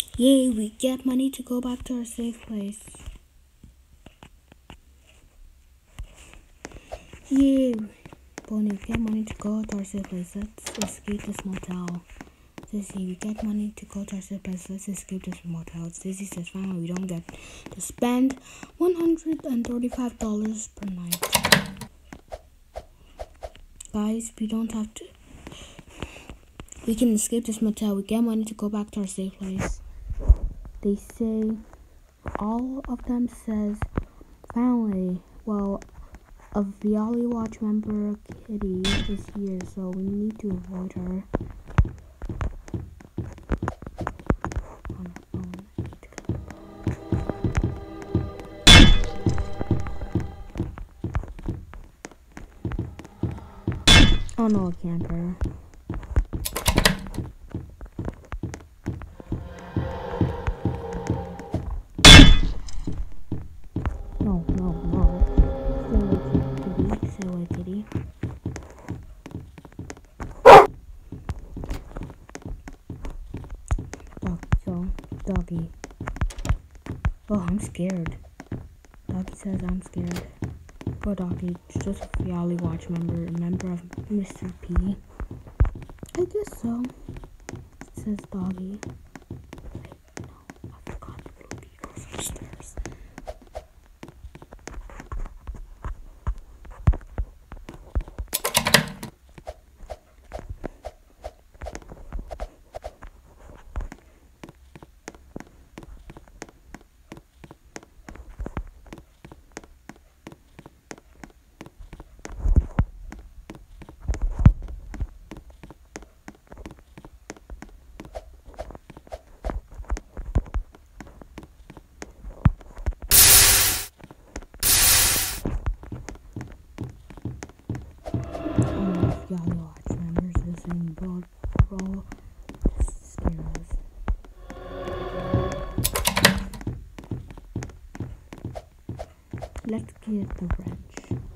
Yay, we get money to go back to our safe place. Yay, Bonnie, we get money to go to our safe place. Let's escape this motel. Sissy, we get money to go to our safe place. Let's escape this motel. Sissy says, finally, we don't get to spend $135 per night. Guys, we don't have to. We can escape this motel. We get money to go back to our safe place. They say, all of them says, finally, well, a Viali Watch member, Kitty, is here, so we need to avoid her. Oh no, a camper. No. Stay away, Kitty. Doggy. Oh, I'm scared. Doggy says I'm scared. Oh, Doggy, it's just a Viali Watch member, a member of Mr. P. I guess so. It says Doggy. Wait, no, I forgot the little P goes upstairs. Viali Watch members using broad roll scares. Let's get the wrench.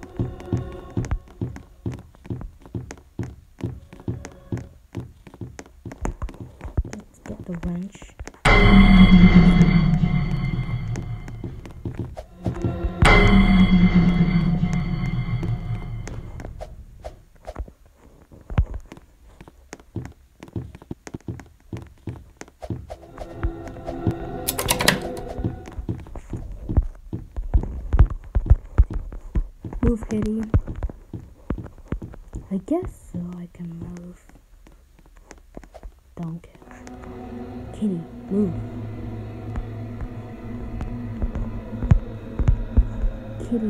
Let's get the wrench. Move, Kitty. I guess so, I can move. Don't care. Kitty, move. Kitty.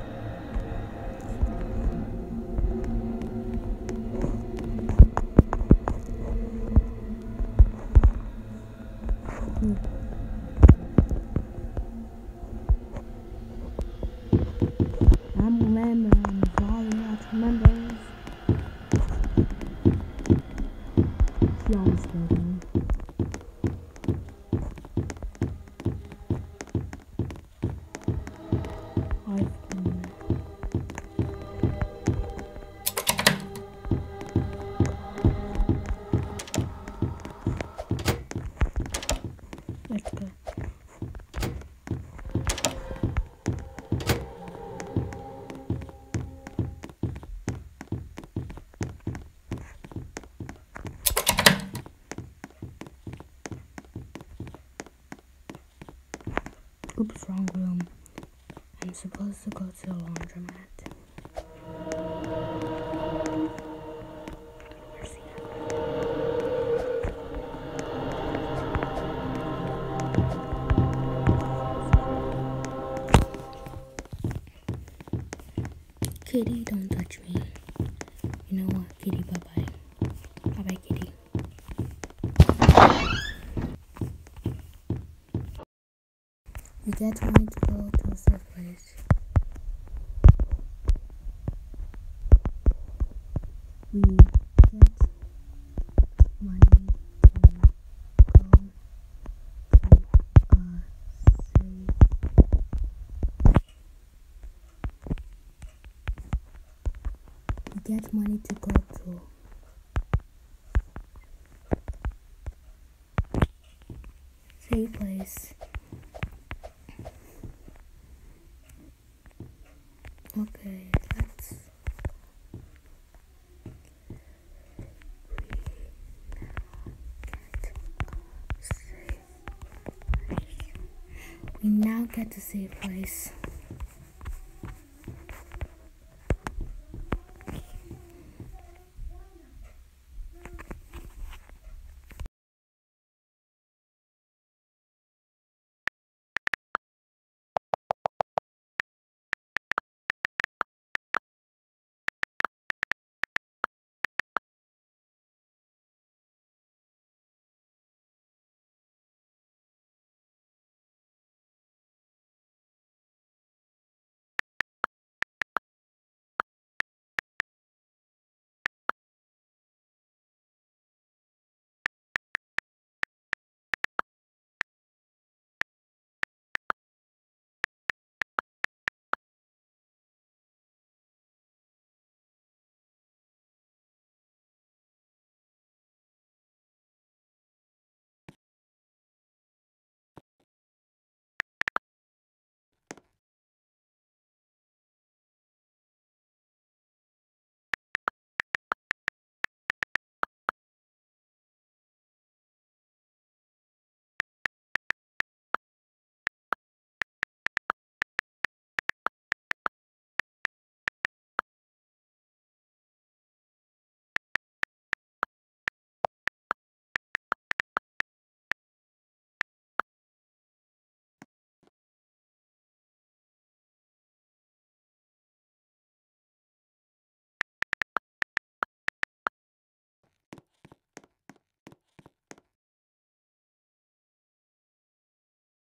I'm Viali Watch members. She almost killed me. Let's go. Oops, wrong room. I'm supposed to go to the laundromat. Kitty, don't touch me. You know what, Kitty, bye-bye. Bye-bye, Kitty. We get money to go to a safe place. We get money to go to a safe. We get money to go to Safe place. Okay, let's. We now get to safe place.